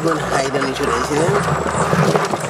go and hide on each other's, you know?